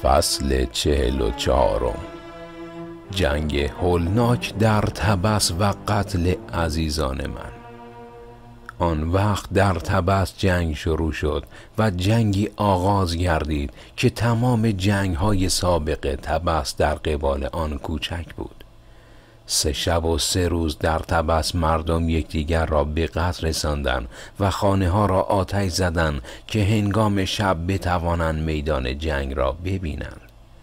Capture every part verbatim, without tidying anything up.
فصل چهل و چهارم. جنگ هولناک در طبس و قتل عزیزان من. آن وقت در طبس جنگ شروع شد و جنگی آغاز گردید که تمام جنگ های سابق طبس در قبال آن کوچک بود. سه شب و سه روز در طبس مردم یکدیگر را به قتل رساندند و خانه ها را آتش زدند که هنگام شب بتوانند میدان جنگ را ببینند.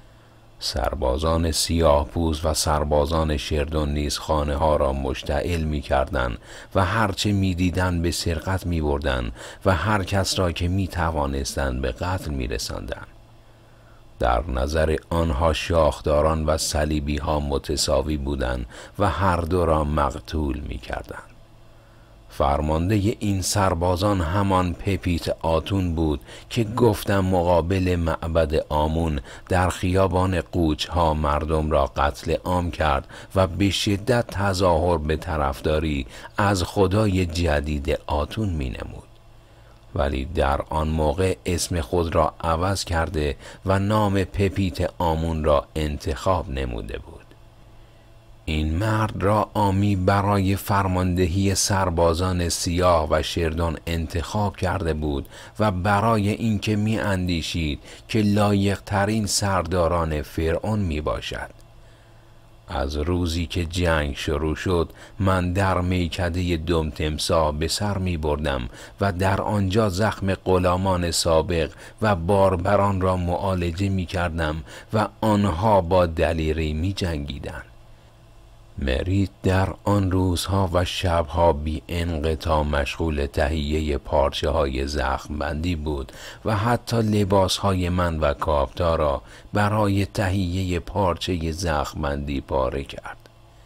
سربازان سیاه پوست و سربازان شردون نیز خانه ها را مشتعل می کردند و هرچه می دیدند به سرقت می بردند و هر کس را که می توانستند به قتل می رساندند. در نظر آنها شاخداران و صلیبی ها متساوی بودند و هر دو را مقتول می کردند. فرمانده این سربازان همان پپیت آتون بود که گفتم مقابل معبد آمون در خیابان قوچ ها مردم را قتل عام کرد و به شدت تظاهر به طرفداری از خدای جدید آتون می نمود. ولی در آن موقع اسم خود را عوض کرده و نام پپیت آمون را انتخاب نموده بود. این مرد را آمی برای فرماندهی سربازان سیاه و شردون انتخاب کرده بود و برای اینکه می اندیشید که لایق ترین سرداران فرعون می باشد. از روزی که جنگ شروع شد من در میکده دمتمسا به سر می بردم و در آنجا زخم غلامان سابق و باربران را معالجه می کردم و آنها با دلیری می جنگیدند. مریت در آن روزها و شبها بی انقطاع مشغول تهیه پارچه های زخم بندی بود و حتی لباس های من و کاپتا را برای تهیه پارچه زخم بندی پاره کرد.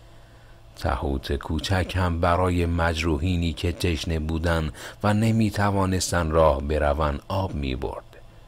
تهوت کوچک هم برای مجروحینی که تشنه بودند و نمی توانستند راه بروند آب می برد.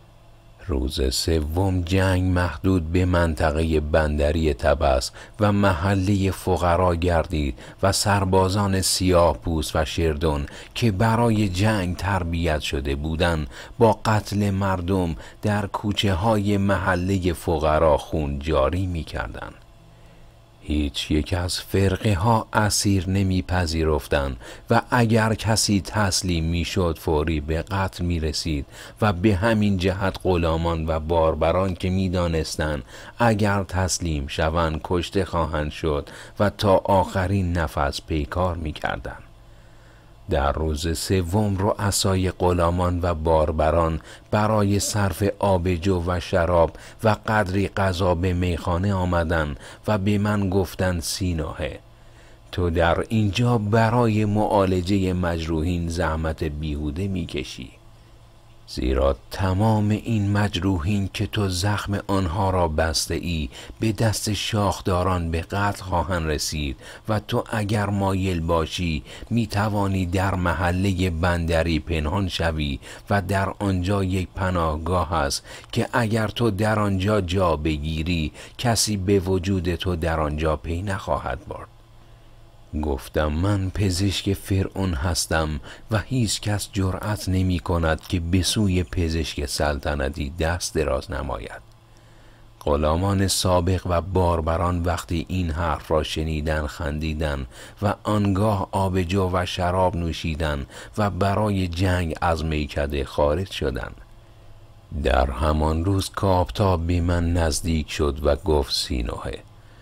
روز سوم جنگ محدود به منطقه بندری طبس و محله فقرا گردید و سربازان سیاه پوست و شردون که برای جنگ تربیت شده بودند با قتل مردم در کوچه های محله فقرا خون جاری می کردند. هیچ یک از فرقه ها اسیر نمی پذیرفتند و اگر کسی تسلیم می شد فوری به قتل می رسید و به همین جهت غلامان و باربران که می دانستند اگر تسلیم شوند کشته خواهند شد و تا آخرین نفس پیکار می کردند. در روز سوم رؤسای غلامان و باربران برای صرف آبجو و شراب و قدری غذا به میخانه آمدند و به من گفتند سینوحه تو در اینجا برای معالجه مجروحین زحمت بیهوده میکشی، زیرا تمام این مجروحین که تو زخم آنها را بسته ای به دست شاخداران به قتل خواهند رسید و تو اگر مایل باشی می توانی در محله بندری پنهان شوی و در آنجا یک پناهگاه است که اگر تو در آنجا جا بگیری کسی به وجود تو در آنجا پی نخواهد برد. گفتم من پزشک فرعون هستم و هیچ کس جرأت نمی کند که به سوی پزشک سلطنتی دست دراز نماید. غلامان سابق و باربران وقتی این حرف را شنیدن خندیدن و آنگاه آبجو و شراب نوشیدن و برای جنگ از میکده خارج شدند. در همان روز کاپتا به من نزدیک شد و گفت سینوحه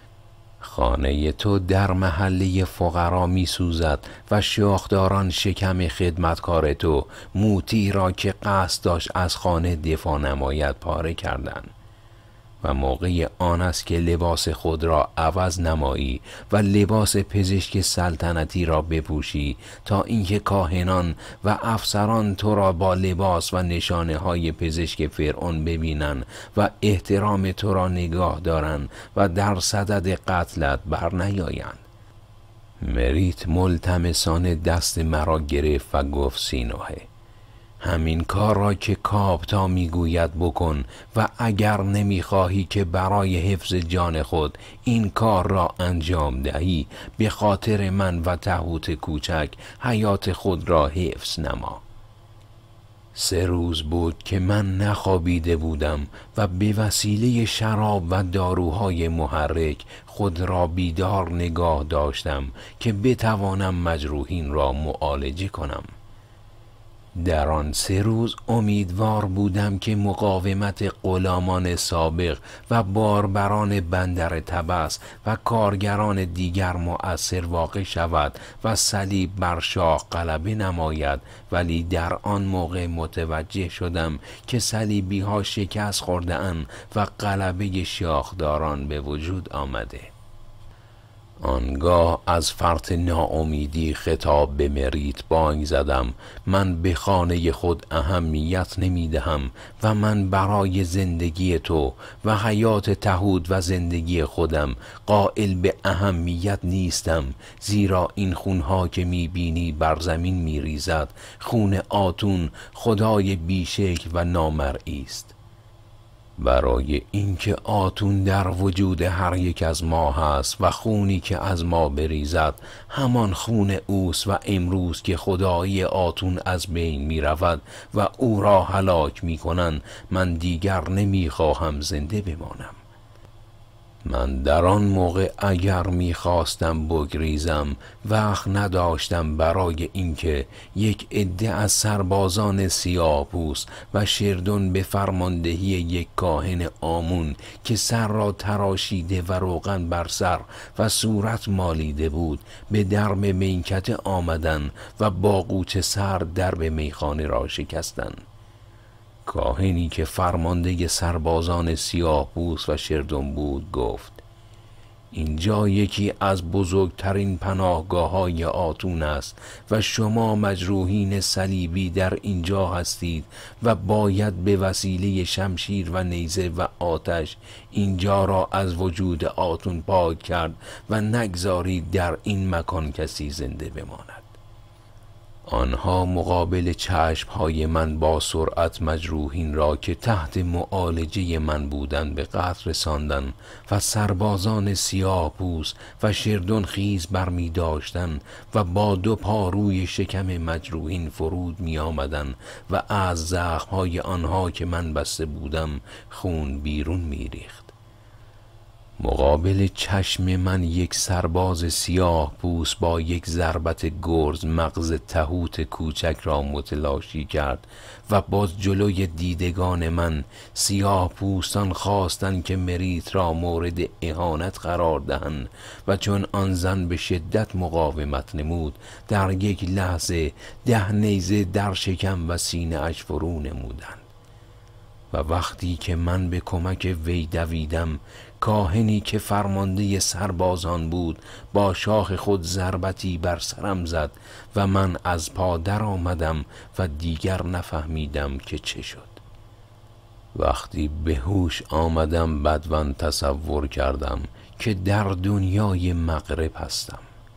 خانه تو در محله فقرا می سوزد و شاخداران شکم خدمتکار تو موتی را که قصد داشت از خانه دفاع نماید پاره کردند و موقع آن است که لباس خود را عوض نمایی و لباس پزشک سلطنتی را بپوشی تا اینکه کاهنان و افسران تو را با لباس و نشانه های پزشک فرعون ببینند و احترام تو را نگاه دارند و در صدد قتلت بر نیایند. مریت ملتمسانه دست مرا گرفت و گفت سینوحه همین کار را که کاپتا میگوید بکن و اگر نمیخواهی که برای حفظ جان خود این کار را انجام دهی به خاطر من و تهوت کوچک حیات خود را حفظ نما. سه روز بود که من نخوابیده بودم و به وسیله شراب و داروهای محرک خود را بیدار نگاه داشتم که بتوانم مجروحین را معالجه کنم. در آن سه روز امیدوار بودم که مقاومت غلامان سابق و باربران بندر طبس و کارگران دیگر مؤثر واقع شود و صلیب بر شاه غلبه نماید، ولی در آن موقع متوجه شدم که صلیبی ها شکست خورده اند و غلبه شاخداران به وجود آمده. آنگاه از فرط ناامیدی خطاب به مریت بانگ زدم: من به خانه خود اهمیت نمی دهم و من برای زندگی تو و حیات تهود و زندگی خودم قائل به اهمیت نیستم، زیرا این خونها که می بینی بر زمین می ریزد خون آتون، خدای بیشکل و نامرئی است. برای اینکه آتون در وجود هر یک از ما هست و خونی که از ما بریزد همان خون اوست و امروز که خدایی آتون از بین می رود و او را هلاک می کنند، من دیگر نمی خواهم زنده بمانم. من در آن موقع اگر می‌خواستم بگریزم وقت نداشتم، برای اینکه یک عده از سربازان سیاه‌پوست و شردون به فرماندهی یک کاهن آمون که سر را تراشیده و روغن بر سر و صورت مالیده بود به درب میکده آمدن و با قوچ سر درب میخانه را شکستند. کاهنی که فرمانده سربازان سیاه‌پوست و شردون بود گفت: اینجا یکی از بزرگترین پناهگاه های آتون است و شما مجروحین صلیبی در اینجا هستید و باید به وسیله شمشیر و نیزه و آتش اینجا را از وجود آتون پاک کرد و نگذارید در این مکان کسی زنده بماند. آنها مقابل چشمهای من با سرعت مجروحین را که تحت معالجه من بودند به قتل رساندند و سربازان سیاه پوست و شردون خیز برمی داشتند و با دو پا روی شکم مجروحین فرود می آمدند و از زخمهای آنها که من بسته بودم خون بیرون می ریخت. مقابل چشم من یک سرباز سیاه پوست با یک ضربت گرز مغز تهوت کوچک را متلاشی کرد و باز جلوی دیدگان من سیاه پوستان خواستند که مریت را مورد اهانت قرار دهند و چون آن زن به شدت مقاومت نمود در یک لحظه ده نیزه در شکم و سینه اش فرو نمودند. و وقتی که من به کمک وی دویدم، کاهنی که فرمانده سربازان بود با شاخ خود ضربتی بر سرم زد و من از پا در آمدم و دیگر نفهمیدم که چه شد. وقتی به هوش آمدم بدون تصور کردم که در دنیای مغرب هستم.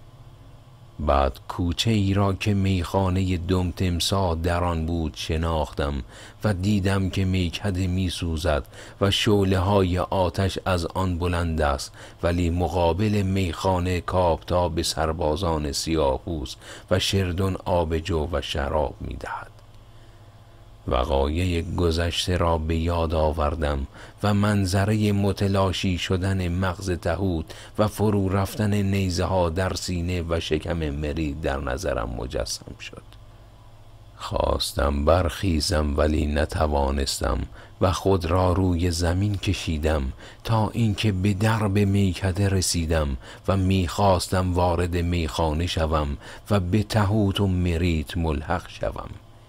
بعد کوچه ای را که میخانه دم تمساح در آن بود شناختم و دیدم که میکده میسوزد و شعله های آتش از آن بلند است، ولی مقابل میخانه کاپتاب سربازان سیاه‌پوست و شردون آبجو و شراب میدهد. وقایع گذشته را به یاد آوردم و منظره متلاشی شدن مغز تهوت و فرو رفتن نیزه ها در سینه و شکم مری در نظرم مجسم شد. خواستم برخیزم ولی نتوانستم و خود را روی زمین کشیدم تا اینکه به درب میکده رسیدم و میخواستم وارد میخانه شوم و به تهوت و مریت ملحق شوم.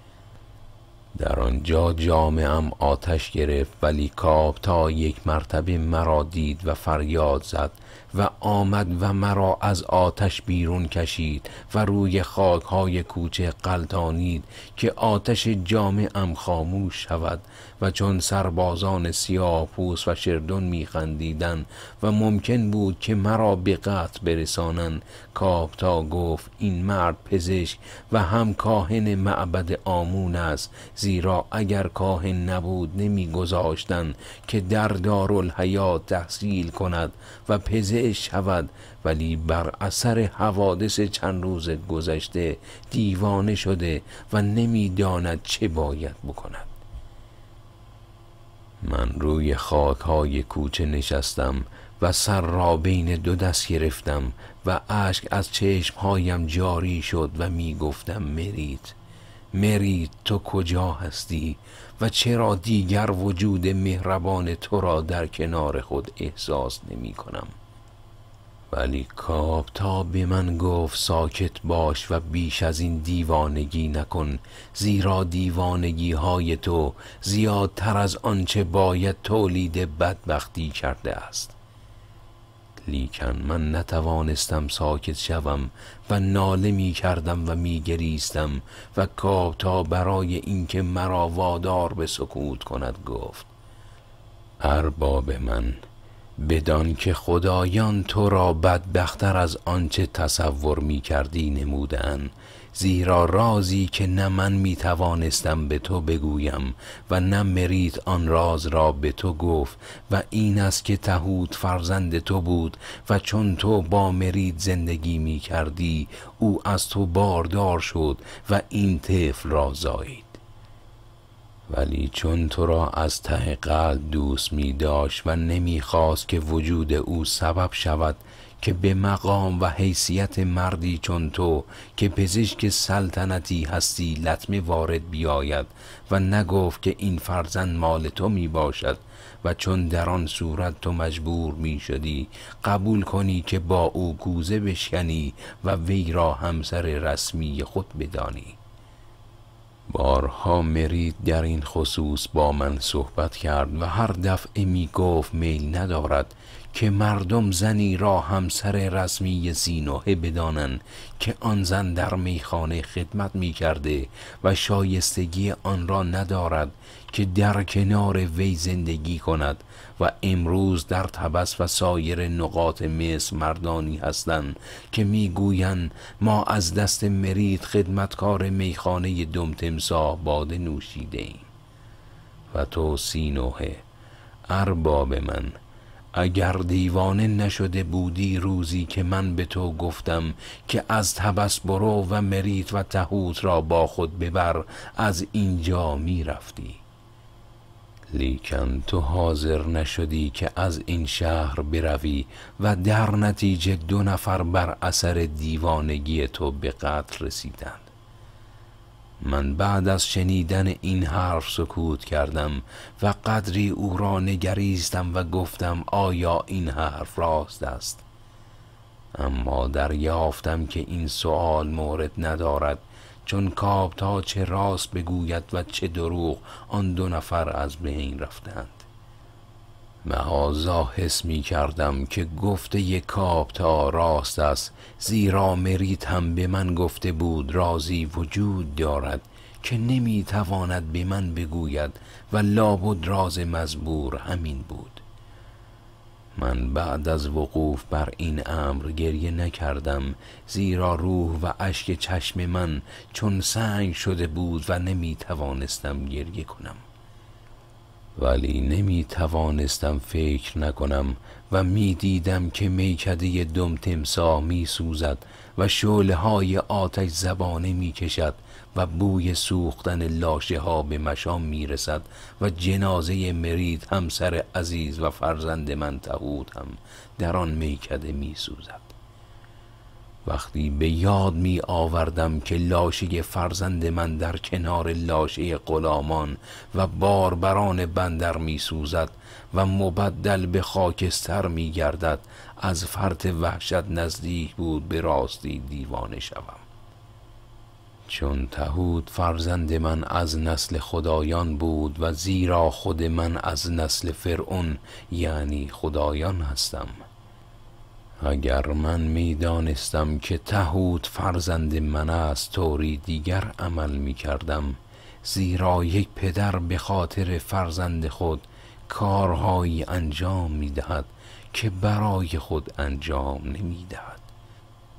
در آنجا جامه‌ام آتش گرفت، ولی کاپتا یک مرتبه مرا دید و فریاد زد و آمد و مرا از آتش بیرون کشید و روی خاک‌های کوچه غلتانید که آتش جامه‌ام خاموش شود. و چون سربازان سیاه پوست و شردون می‌خندیدند و ممکن بود که مرا به قتل برسانند، کاپتا گفت این مرد پزشک و هم کاهن معبد آمون است، زیرا اگر کاهن نبود نمی‌گذاشتند که در دارالحیات تحصیل کند و پزشک منفعل شود، ولی بر اثر حوادث چند روز گذشته دیوانه شده و نمیداند چه باید بکند. من روی خاک‌های کوچه نشستم و سر را بین دو دست گرفتم و اشک از چشمهایم جاری شد و می گفتم مرید، مرید تو کجا هستی و چرا دیگر وجود مهربان تو را در کنار خود احساس نمی کنم؟ ولی کاپتا به من گفت ساکت باش و بیش از این دیوانگی نکن، زیرا دیوانگی های تو زیادتر از آنچه باید تولید بدبختی کرده است. لیکن من نتوانستم ساکت شوم و ناله می کردم و می گریستم و کاپتا برای اینکه مرا وادار به سکوت کند گفت ارباب من، بدان که خدایان تو را بدبختر از آنچه تصور می کردی نمودن، زیرا رازی که نه من می توانستم به تو بگویم و نه مرید آن راز را به تو گفت و این است که تهوت فرزند تو بود و چون تو با مرید زندگی می کردی او از تو باردار شد و این طفل را زایید. ولی چون تو را از ته قلب دوست می داشت و نمی خواست که وجود او سبب شود که به مقام و حیثیت مردی چون تو که پزشک سلطنتی هستی لطمه وارد بیاید و نگفت که این فرزند مال تو می باشد و چون در آن صورت تو مجبور می شدی قبول کنی که با او کوزه بشکنی و وی را همسر رسمی خود بدانی. بارها مرید در این خصوص با من صحبت کرد و هر دفعه می گفت میل ندارد که مردم زنی را همسر رسمی سینوحه بدانند که آن زن در میخانه خدمت می کرده و شایستگی آن را ندارد که در کنار وی زندگی کند و امروز در طبس و سایر نقاط مصر مردانی هستند که میگویند ما از دست مرید خدمتکار میخانه دم تمساح باده نوشیده ایم. و تو سینوحه ارباب من، اگر دیوانه نشده بودی روزی که من به تو گفتم که از طبس برو و مرید و تهوت را با خود ببر، از اینجا می رفتی. لیکن تو حاضر نشدی که از این شهر بروی و در نتیجه دو نفر بر اثر دیوانگی تو به قتل رسیدند. من بعد از شنیدن این حرف سکوت کردم و قدری او را نگریستم و گفتم آیا این حرف راست است؟ اما دریافتم که این سؤال مورد ندارد، چون کاپتا چه راست بگوید و چه دروغ آن دو نفر از بین رفتند. مهازا حس می کردم که گفته کاپتا راست است، زیرا مرید هم به من گفته بود رازی وجود دارد که نمی تواند به من بگوید و لابد راز مزبور همین بود. من بعد از وقوف بر این امر گریه نکردم، زیرا روح و اشک چشم من چون سنگ شده بود و نمی توانستم گریه کنم. ولی نمی توانستم فکر نکنم و می دیدم که میکده دم تمساح می سوزد و شعله های آتش زبانه می کشد و بوی سوختن لاشه ها به مشام می رسد و جنازه مرید همسر عزیز و فرزند من تهوت هم در آن میکده می سوزد. وقتی به یاد می آوردم که لاشه فرزند من در کنار لاشه غلامان و باربران بندر می سوزد و مبدل به خاکستر می گردد، از فرط وحشت نزدیک بود به راستی دیوانه شوم. چون تهوت فرزند من از نسل خدایان بود و زیرا خود من از نسل فرعون یعنی خدایان هستم. اگر من می دانستم که تهوت فرزند من است طوری دیگر عمل می کردم، زیرا یک پدر به خاطر فرزند خود کارهایی انجام می دهد که برای خود انجام نمی دهد.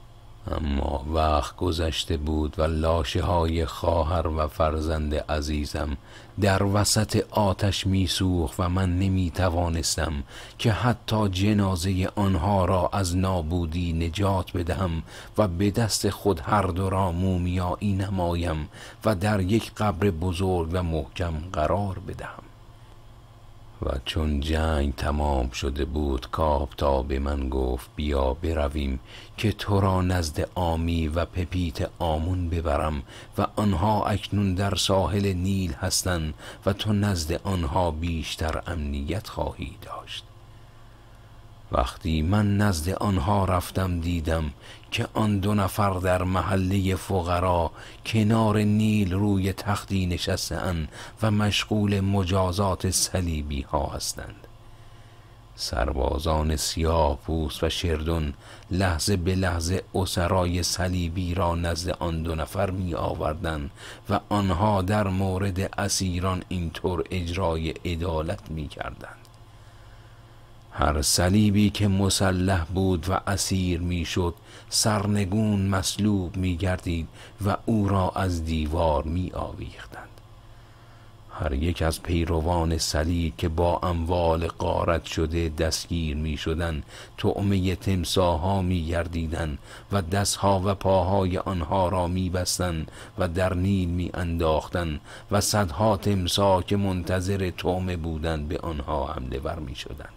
اما وقت گذشته بود و لاشه های خواهر و فرزند عزیزم در وسط آتش میسوخت و من نمی توانستم که حتی جنازه آنها را از نابودی نجات بدهم و به دست خود هر دو را مومیایی نمایم و در یک قبر بزرگ و محکم قرار بدهم. و چون جنگ تمام شده بود کاپتا به من گفت بیا برویم که تو را نزد آمی و پپیت آمون ببرم و آنها اکنون در ساحل نیل هستند و تو نزد آنها بیشتر امنیت خواهی داشت. وقتی من نزد آنها رفتم دیدم که آن دو نفر در محله فقرا کنار نیل روی تختی نشسته‌اند و مشغول مجازات صلیبی ها هستند. سربازان سیاه پوست و شردون لحظه به لحظه اسرای صلیبی را نزد آن دو نفر می آوردند و آنها در مورد اسیران اینطور اجرای عدالت می کردند: هر صلیبی که مسلح بود و اسیر می شد سرنگون مصلوب می گردید و او را از دیوار می آویختند. هر یک از پیروان صلیب که با اموال غارت شده دستگیر می شدند طعمه تمساح‌ها می گردیدند و دستها و پاهای آنها را می بستند و در نیل می انداختند و صدها تمساح که منتظر طعمه بودند به آنها حمله ور می شدند.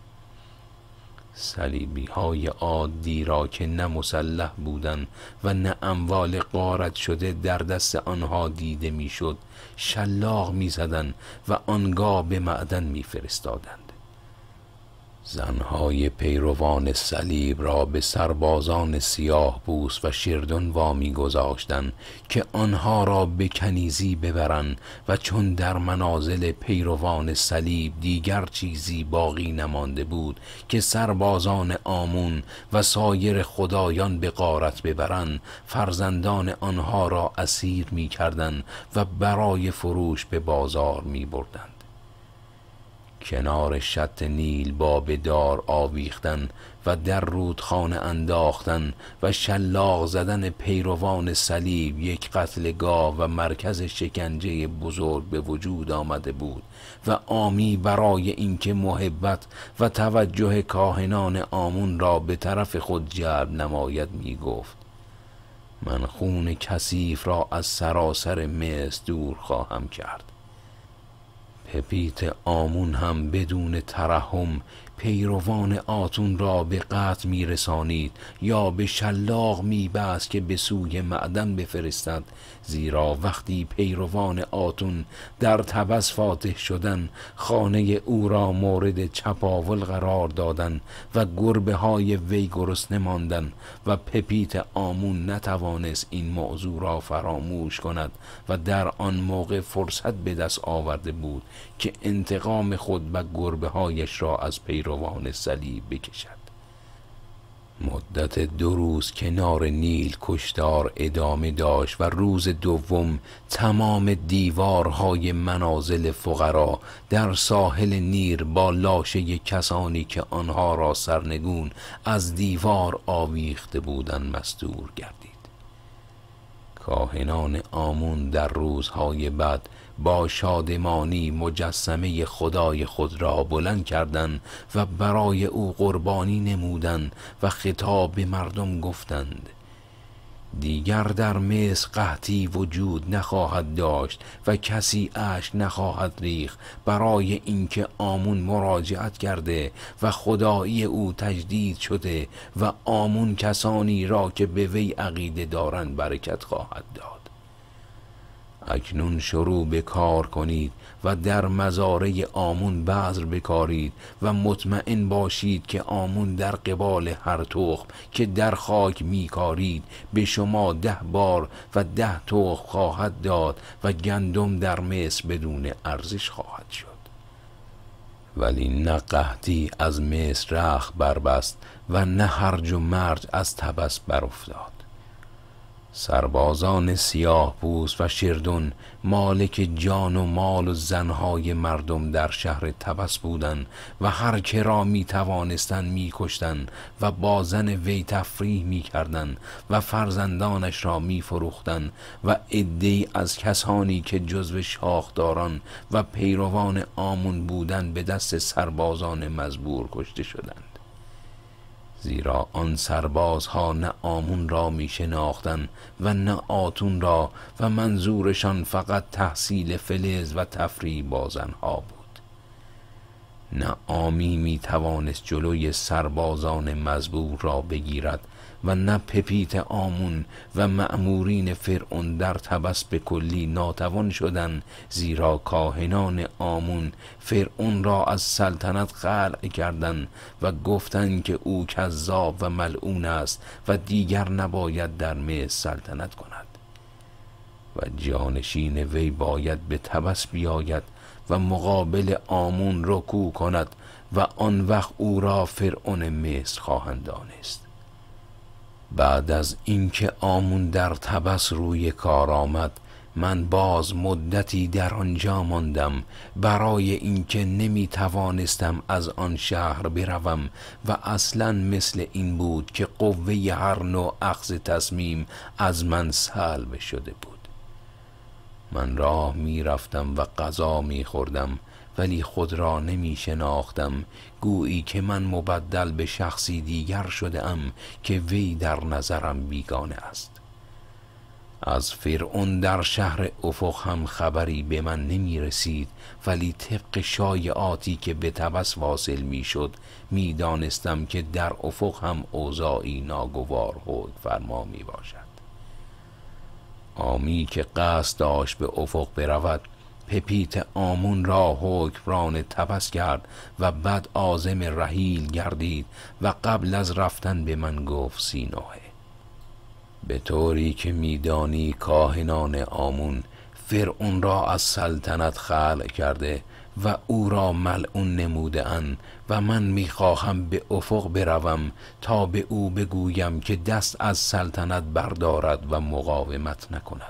صلیبی های عادی را که نه مسلح بودند و نه اموال غارت شده در دست آنها دیده میشد شلاق میزدند و آنگاه به معدن میفرستادند. زنهای پیروان صلیب را به سربازان سیاه پوست و شردون وامی گذاشتند که آنها را به کنیزی ببرند و چون در منازل پیروان صلیب دیگر چیزی باقی نمانده بود که سربازان آمون و سایر خدایان به غارت ببرند فرزندان آنها را اسیر می کردند و برای فروش به بازار می بردند. کنار شط نیل باب دار آویختن و در رودخانه انداختن و شلاق زدن پیروان صلیب یک قتلگاه و مرکز شکنجه بزرگ به وجود آمده بود و آمی برای اینکه محبت و توجه کاهنان آمون را به طرف خود جلب نماید می گفت: من خون کثیف را از سراسر مصر دور خواهم کرد. پپیت آمون هم بدون ترحم پیروان آتون را به قتل می رسانید یا به شلاق می بست که به سوی معدن بفرستد، زیرا وقتی پیروان آتون در طبس فاتح شدن خانه او را مورد چپاول قرار دادن و گربه های وی گرسنه ماندن و پپیت آمون نتوانست این موضوع را فراموش کند و در آن موقع فرصت به دست آورده بود که انتقام خود و گربه هایش را از پیروان صلیب بکشد. مدت دو روز کنار نیل کشتار ادامه داشت و روز دوم تمام دیوارهای منازل فقرا در ساحل نیل با لاشه کسانی که آنها را سرنگون از دیوار آویخته بودند مستور گردید. کاهنان آمون در روزهای بعد با شادمانی مجسمه خدای خود را بلند کردند و برای او قربانی نمودند و خطاب به مردم گفتند: دیگر در مصر قحطی وجود نخواهد داشت و کسی اشک نخواهد ریخت برای اینکه آمون مراجعت کرده و خدایی او تجدید شده و آمون کسانی را که به وی عقیده دارند برکت خواهد داد. اکنون شروع به کار کنید و در مزارع آمون بذر بکارید و مطمئن باشید که آمون در قبال هر تخم که در خاک میکارید به شما ده بار و ده تخم خواهد داد و گندم در مصر بدون ارزش خواهد شد. ولی نه قحطی از مصر رخت بربست و نه هرج و مرج از طبس برافتاد. سربازان سیاه پوست و شیردون مالک جان و مال و زنهای مردم در شهر طبس بودند و هر که را می توانستند می کشتند و با زن وی تفریح می کردند و فرزندانش را می فروختند و عده‌ای از کسانی که جزو شاخداران و پیروان آمون بودند به دست سربازان مزبور کشته شدند. زیرا آن سربازها نه آمون را می شناختند و نه آتون را و منظورشان فقط تحصیل فلز و تفریح با زنها بود. نه آمی می توانست جلوی سربازان مزبور را بگیرد و نه پپیت آمون و مأمورین فرعون در طبس به کلی ناتوان شدند، زیرا کاهنان آمون فرعون را از سلطنت خلع کردند و گفتند که او کذاب و ملعون است و دیگر نباید در مصر سلطنت کند و جانشین وی باید به طبس بیاید و مقابل آمون رکوع کند و آن وقت او را فرعون مصر خواهند دانست. بعد از اینکه آمون در طبس روی کار آمد، من باز مدتی در آنجا ماندم برای اینکه نمی توانستم از آن شهر بروم و اصلا مثل این بود که قوه هر نوع اخذ تصمیم از من سلب شده بود. من راه می رفتم و غذا می خوردم ولی خود را نمی شناختم، گویی که من مبدل به شخصی دیگر شده ام که وی در نظرم بیگانه است. از فرعون در شهر افق هم خبری به من نمی رسید، ولی طبق شایعاتی که به طبس واصل می شد می دانستم که در افق هم اوضاعی ناگوار حکم فرما می باشد. آمی که قصد داشت به افق برود، پپیت آمون را حکمران طبس کرد و بعد عازم رحیل گردید و قبل از رفتن به من گفت سی نوحه. به طوری که میدانی کاهنان آمون فرعون را از سلطنت خلع کرده و او را ملعون نموده اند و من میخواهم به افق بروم تا به او بگویم که دست از سلطنت بردارد و مقاومت نکند.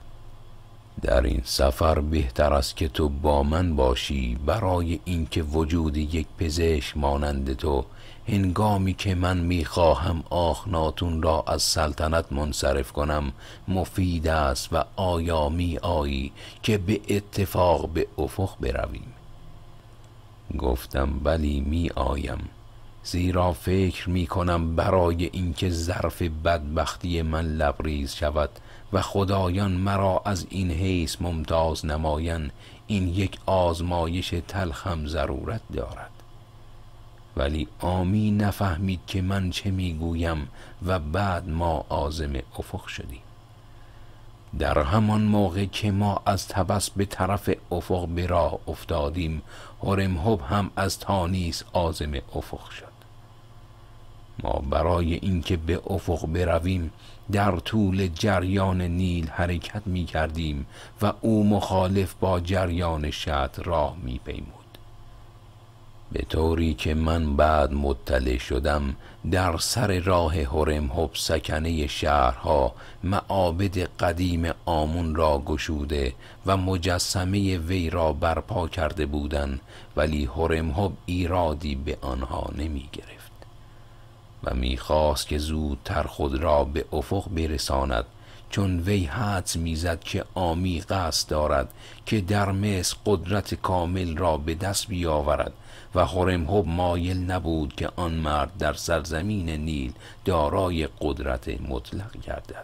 در این سفر بهتر است که تو با من باشی، برای اینکه وجود یک پزشک مانند تو هنگامی که من میخواهم آخناتون را از سلطنت منصرف کنم مفید است و آیا می آیی که به اتفاق به افق برویم؟ گفتم بلی می آیم، زیرا فکر می کنم برای اینکه ظرف بدبختی من لبریز شود و خدایان مرا از این حیث ممتاز نمایند، این یک آزمایش تلخ هم ضرورت دارد. ولی آمی نفهمید که من چه میگویم و بعد ما عازم افق شدیم. در همان موقع که ما از طبس به طرف افق به راه افتادیم، هورمحب هم از تانیس عازم افق شد. ما برای اینکه به افق برویم در طول جریان نیل حرکت می کردیم و او مخالف با جریان شط راه می پیمود، به طوری که من بعد مطلع شدم در سر راه هورمحب سکنه شهرها معابد قدیم آمون را گشوده و مجسمه وی را برپا کرده بودند، ولی هورمحب ایرادی به آنها نمی گرفت و میخواست که زودتر خود را به افق برساند، چون وی حدس میزد که آمی قصد دارد که در مصر قدرت کامل را به دست بیاورد و هورمحب مایل نبود که آن مرد در سرزمین نیل دارای قدرت مطلق گردد.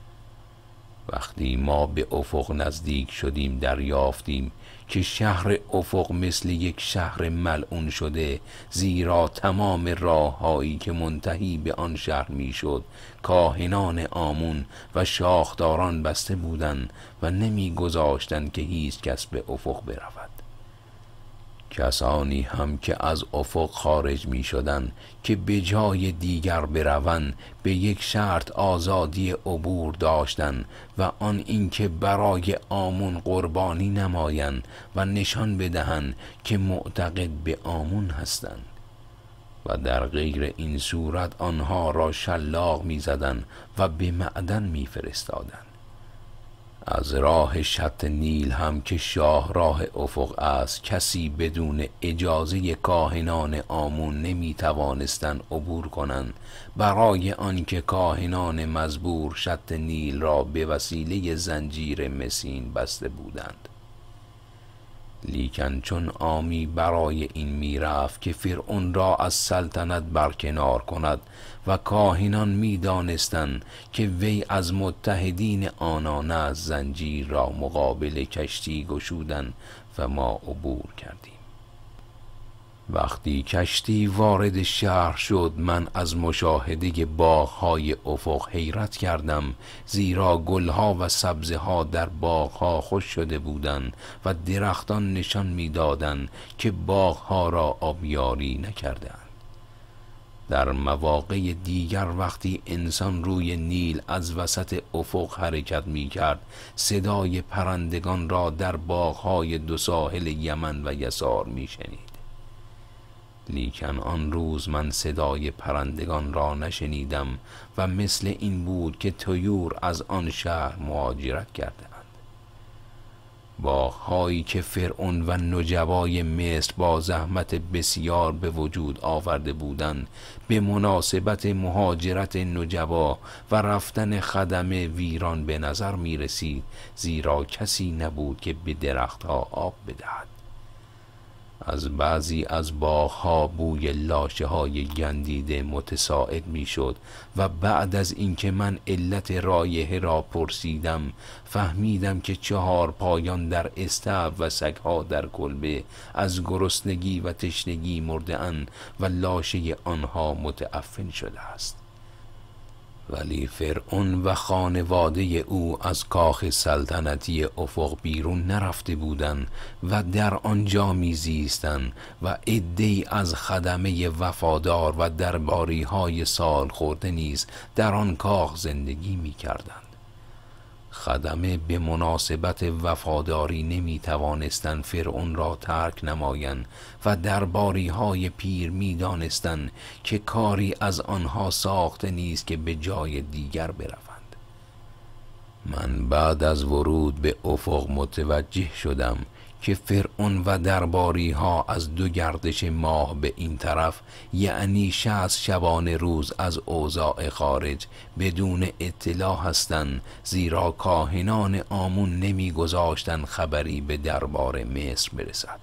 وقتی ما به افق نزدیک شدیم دریافتیم که شهر افق مثل یک شهر ملعون شده، زیرا تمام راههایی که منتهی به آن شهر میشد کاهنان آمون و شاخداران بسته بودند و نمی گذاشتند که هیچ کس به افق برود. کسانی هم که از افق خارج می شدند که به جای دیگر بروند به یک شرط آزادی عبور داشتند و آن اینکه برای آمون قربانی نمایند و نشان بدهند که معتقد به آمون هستند. و در غیر این صورت آنها را شلاق می زدن و به معدن می فرستادن. از راه شط نیل هم که شاه راه افق است کسی بدون اجازه کاهنان آمون نمی توانستن عبور کنند، برای آنکه کاهنان مزبور شط نیل را به وسیله زنجیر مسین بسته بودند. لیکن چون عامی برای این میرفت که فرعون را از سلطنت برکنار کند و کاهنان میدانستند که وی از متحدین آنان است، زنجیر را مقابل کشتی گشودند و ما عبور کردیم. وقتی کشتی وارد شهر شد من از مشاهده باغ‌های افق حیرت کردم، زیرا گلها و سبزه ها در باغ‌ها خوش شده بودند و درختان نشان می‌دادند که باغ‌ها را آبیاری نکردند. در مواقع دیگر وقتی انسان روی نیل از وسط افق حرکت می کرد صدای پرندگان را در باغ‌های دو ساحل یمن و یسار می شنید. لیکن آن روز من صدای پرندگان را نشنیدم و مثل این بود که طیور از آن شهر مهاجرت کردند. باغ‌هایی که فرعون و نجبای مصر با زحمت بسیار به وجود آورده بودند به مناسبت مهاجرت نجبا و رفتن خدمه ویران به نظر می رسید، زیرا کسی نبود که به درختها آب بدهد. از بعضی از باغ‌ها بوی لاشه های گندیده متصاعد می شد و بعد از اینکه من علت رایحه را پرسیدم فهمیدم که چهار پایان در استبل و سگ‌ها در کلبه از گرسنگی و تشنگی مرده اند و لاشه آنها متعفن شده است. ولی فرعون و خانواده او از کاخ سلطنتی افق بیرون نرفته بودند و در آنجا میزیستند و عده‌ای از خدمه وفادار و درباری های سال خورده نیز در آن کاخ زندگی می کردند. خدمه به مناسبت وفاداری نمی توانستند فرعون را ترک نمایند و درباری های پیر می دانستند که کاری از آنها ساخته نیست که به جای دیگر بروند. من بعد از ورود به افق متوجه شدم که فرعون و درباری ها از دو گردش ماه به این طرف، یعنی شصت شبانه روز از اوضاع خارج بدون اطلاع هستند، زیرا کاهنان آمون نمی گذاشتن خبری به دربار مصر برسد.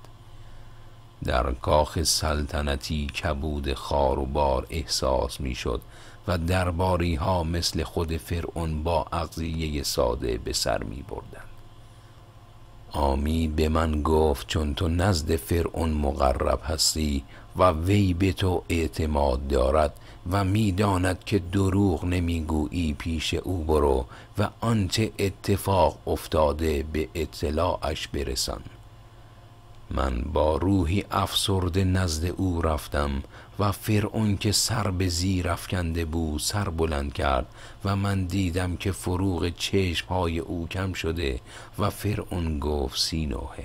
در کاخ سلطنتی کبود خار و بار احساس می شد و درباری ها مثل خود فرعون با اغذیه ساده به سر می بردند. عامی به من گفت چون تو نزد فرعون مقرب هستی و وی به تو اعتماد دارد و میداند که دروغ نمیگویی، پیش او برو و آنچه اتفاق افتاده به اطلاعش برسان. من با روحی افسرده نزد او رفتم و فرعون که سر به زیر افکنده بود سر بلند کرد و من دیدم که فروغ چشمهای او کم شده و فرعون گفت سینوحه،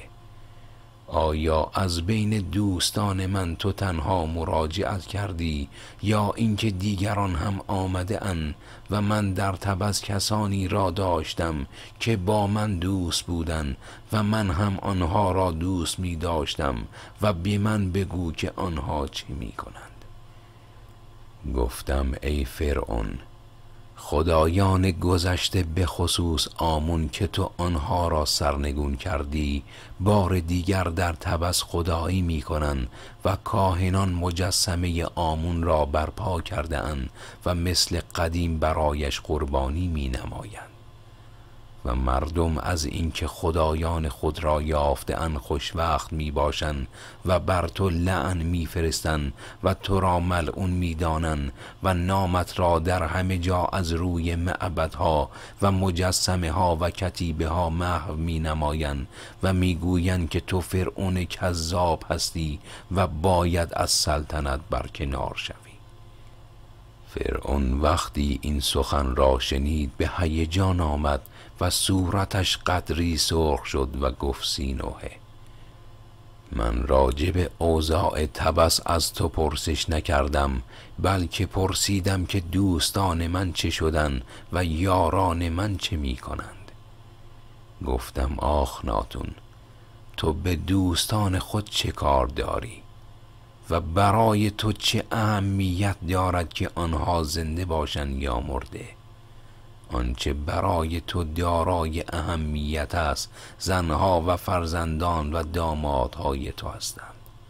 آیا از بین دوستان من تو تنها مراجعت کردی یا اینکه دیگران هم آمده اند؟ و من در تبس کسانی را داشتم که با من دوست بودند و من هم آنها را دوست می داشتم و به من بگو که آنها چه می کنند. گفتم ای فرعون، خدایان گذشته به خصوص آمون که تو آنها را سرنگون کردی بار دیگر در تبس خدایی می کنند و کاهنان مجسمه آمون را برپا کرده اند و مثل قدیم برایش قربانی می نمایند و مردم از اینکه خدایان خود را یافته‌اند خوشوقت می باشند و بر تو لعن می فرستند و تو را ملعون می دانند و نامت را در همه جا از روی معبدها و مجسمه ها و کتیبه ها محو می نمایند و می گویند که تو فرعون کذاب هستی و باید از سلطنت برکنار شوی. فرعون وقتی این سخن را شنید به هیجان آمد و صورتش قدری سرخ شد و گفت سینوحه، من راجب اوضاع طبس از تو پرسش نکردم، بلکه پرسیدم که دوستان من چه شدن و یاران من چه می کنند. گفتم آخناتون، تو به دوستان خود چه کار داری و برای تو چه اهمیت دارد که آنها زنده باشند یا مرده؟ آنچه برای تو دارای اهمیت است زنها و فرزندان و دامادهای تو هستند.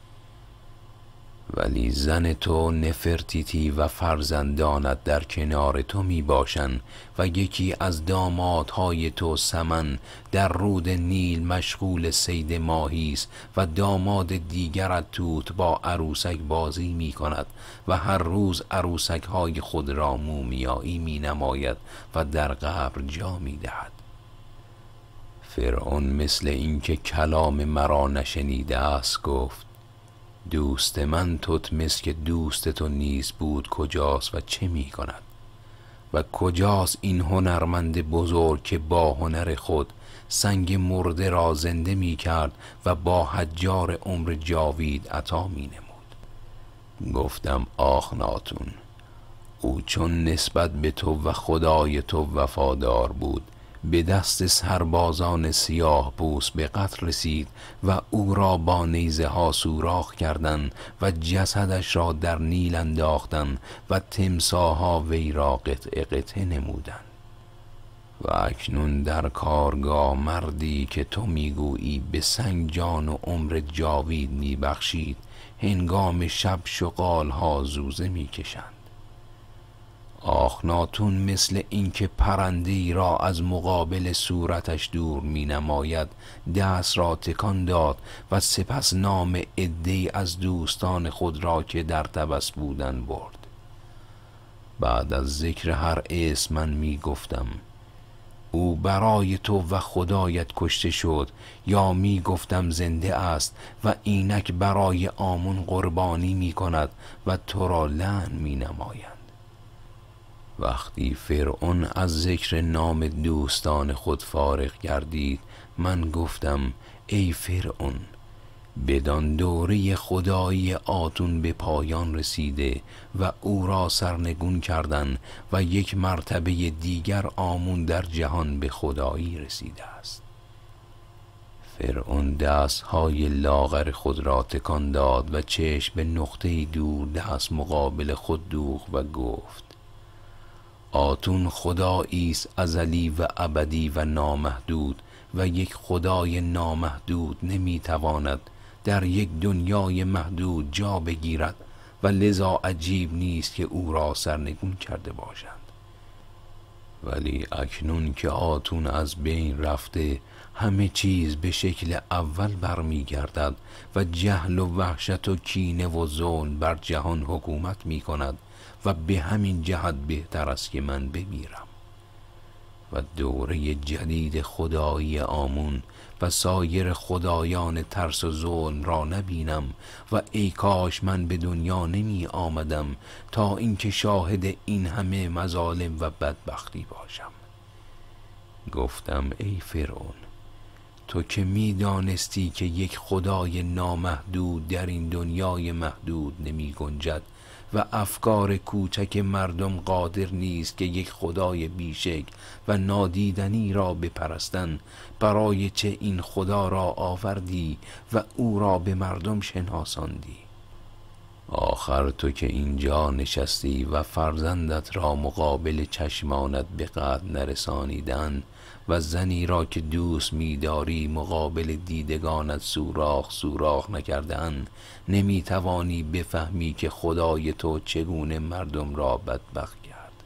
ولی زن تو نفرتیتی و فرزندانت در کنار تو می باشند و یکی از دامادهای تو سمن در رود نیل مشغول صید ماهی است و داماد دیگرت توت با عروسک بازی می کند و هر روز عروسک های خود را مومیایی می نماید و در قبر جا می دهد. فرعون مثل اینکه کلام مرا نشنیده است گفت: دوست من توتمس که دوست تو نیز بود کجاست و چه می کند؟ و کجاست این هنرمند بزرگ که با هنر خود سنگ مرده را زنده می کرد و با حجار عمر جاوید عطا می نمود؟ گفتم آخناتون، او چون نسبت به تو و خدای تو وفادار بود به دست سربازان سیاه پوست به قتل رسید و او را با نیزه ها سوراخ کردند و جسدش را در نیل انداختند و تمساها وی را قطعه قطعه نمودند. و اکنون در کارگاه مردی که تو میگویی به سنگ جان و عمر جاوید میبخشید هنگام شب شغال ها زوزه میکشند. آخناتون مثل اینکه پرنده‌ای را از مقابل صورتش دور می نماید دست را تکان داد و سپس نام عده‌ای از دوستان خود را که در طبس بودن برد. بعد از ذکر هر اسم من می گفتم او برای تو و خدایت کشته شد، یا می گفتم زنده است و اینک برای آمون قربانی می کند و تو را لعن می نماید. وقتی فرعون از ذکر نام دوستان خود فارغ گردید من گفتم ای فرعون، بدان دوره خدایی آتون به پایان رسیده و او را سرنگون کردن و یک مرتبه دیگر آمون در جهان به خدایی رسیده است. فرعون دستهای لاغر خود را تکان داد و چشم به نقطه دور دست مقابل خود دوخت و گفت: آتون خدایی است ازلی و ابدی و نامحدود و یک خدای نامحدود نمیتواند در یک دنیای محدود جا بگیرد و لذا عجیب نیست که او را سرنگون کرده باشند. ولی اکنون که آتون از بین رفته همه چیز به شکل اول برمیگردد و جهل و وحشت و کینه و ظلم بر جهان حکومت می کند و به همین جهت بهتر است که من بمیرم و دوره جدید خدایی آمون و سایر خدایان ترس و ظلم را نبینم و ای کاش من به دنیا نمی آمدم تا اینکه شاهد این همه مظالم و بدبختی باشم. گفتم ای فرعون، تو که می دانستی که یک خدای نامحدود در این دنیای محدود نمی گنجد و افکار کوچک مردم قادر نیست که یک خدای بیشک و نادیدنی را بپرستن، برای چه این خدا را آوردی و او را به مردم شناساندی؟ آخر تو که اینجا نشستی و فرزندت را مقابل چشمانت به قتل نرسانیدن و زنی را که دوست می‌داری مقابل دیدگانت سوراخ سوراخ نکردن، نمی‌توانی بفهمی که خدای تو چگونه مردم را بدبخت کرد.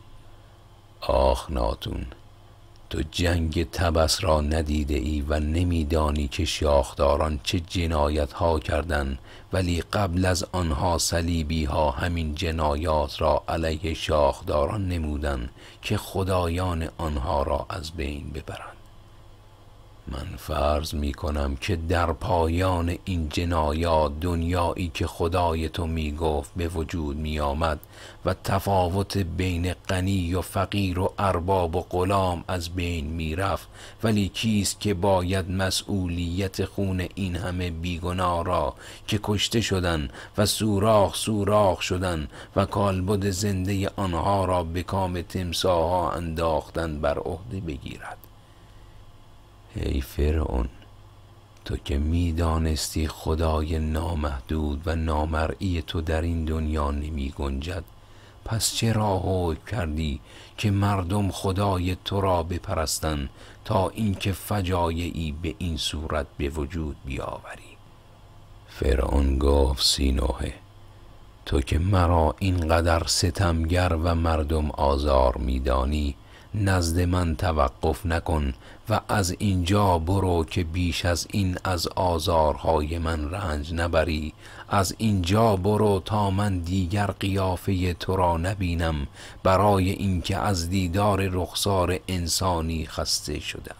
آخناتون، تو جنگ طبس را ندیده ای و نمیدانی که شاخداران چه جنایت ها کردند، ولی قبل از آنها صلیبی ها همین جنایات را علیه شاخداران نمودند که خدایان آنها را از بین ببرند. من فرض می کنم که در پایان این جنایات دنیایی که خدای تو می گفت به وجود می آمد و تفاوت بین غنی و فقیر و ارباب و غلام از بین می رفت، ولی کیست که باید مسئولیت خون این همه بیگناه را که کشته شدن و سوراخ سوراخ شدن و کالبد زنده آنها را به کام تمساحها انداختن بر عهده بگیرد؟ ای فرعون، تو که می دانستی خدای نامحدود و نامرئی تو در این دنیا نمی گنجد، پس چرا حکم کردی که مردم خدای تو را بپرستند تا اینکه فجایعی به این صورت به وجود بیاوری؟ فرعون گفت سینوحه، تو که مرا اینقدر ستمگر و مردم آزار می دانی، نزد من توقف نکن و از اینجا برو که بیش از این از آزارهای من رنج نبری. از اینجا برو تا من دیگر قیافه تو را نبینم، برای اینکه از دیدار رخسار انسانی خسته شدم.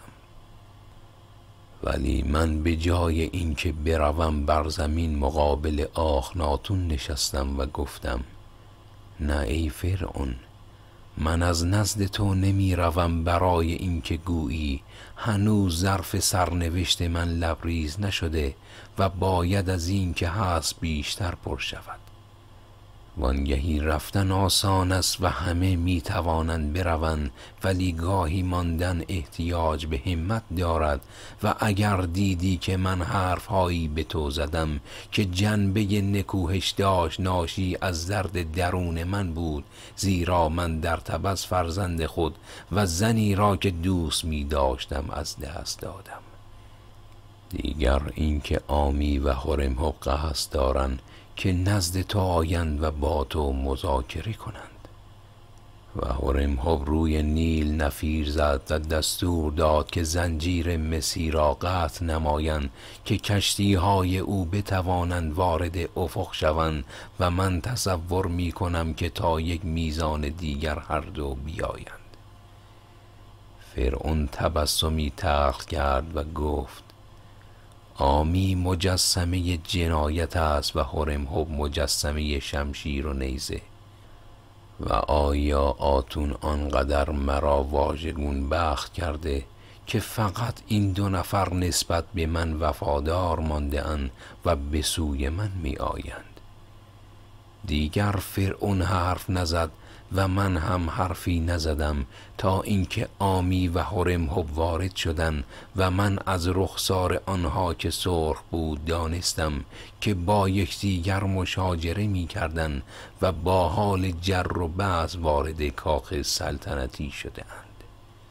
ولی من به جای اینکه بروم بر زمین مقابل آخناتون نشستم و گفتم نه ای فرعون، من از نزد تو نمی روم برای اینکه گویی هنوز ظرف سرنوشت من لبریز نشده و باید از این که هست بیشتر پر شود. وانگهی رفتن آسان است و همه می توانند بروند، ولی گاهی ماندن احتیاج به همت دارد. و اگر دیدی که من حرفهایی به تو زدم که جنبه نکوهش داشت، ناشی از درد درون من بود، زیرا من در تبس فرزند خود و زنی را که دوست می داشتم از دست دادم. دیگر اینکه عامی و هرمهب قصد دارند که نزد تو آیند و با تو مذاکره کنند. و هرمهب روی نیل نفیر زد و دستور داد که زنجیر مسی را قطع نمایند که کشتی های او بتوانند وارد افق شوند، و من تصور می کنم که تا یک میزان دیگر هر دو بیایند. فرعون تبسمی تلخ کرد و گفت عامی مجسمه جنایت است و هرمهب مجسمه شمشیر و نیزه. و آیا آتون آنقدر مرا واژگون بخت کرده که فقط این دو نفر نسبت به من وفادار مانده اند و به سوی من می آیند؟ دیگر فرعون حرف نزد و من هم حرفی نزدم تا اینکه عامی و هرمهب وارد شدند و من از رخسار آنها که سرخ بود دانستم که با یکدیگر مشاجره می کردند و با حال جر و بحث وارد کاخ سلطنتی شده اند.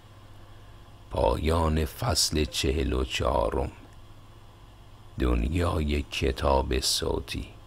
پایان فصل چهل و چهارم. دنیای کتاب صوتی.